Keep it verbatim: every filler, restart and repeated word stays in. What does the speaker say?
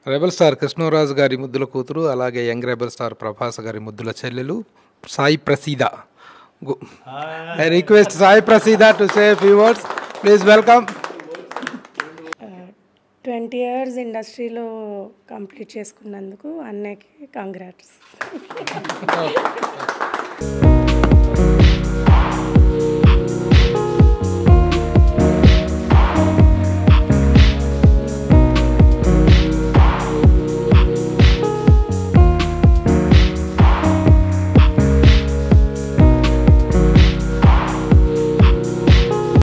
Rebel star Krishnaraju గారి ముద్దుల కూతురు, అలాగే యంగ్ రెబల్ స్టార్ ప్రభాస్ గారి ముద్దుల చెల్లెలు సాయి ప్రసీద. I request Sai Praseeda to say few words. Please welcome. Twenty years ఇండస్ట్రీలో కంప్లీట్ చేసుకున్నందుకు అన్నయ్యకి కంగ్రాట్స్.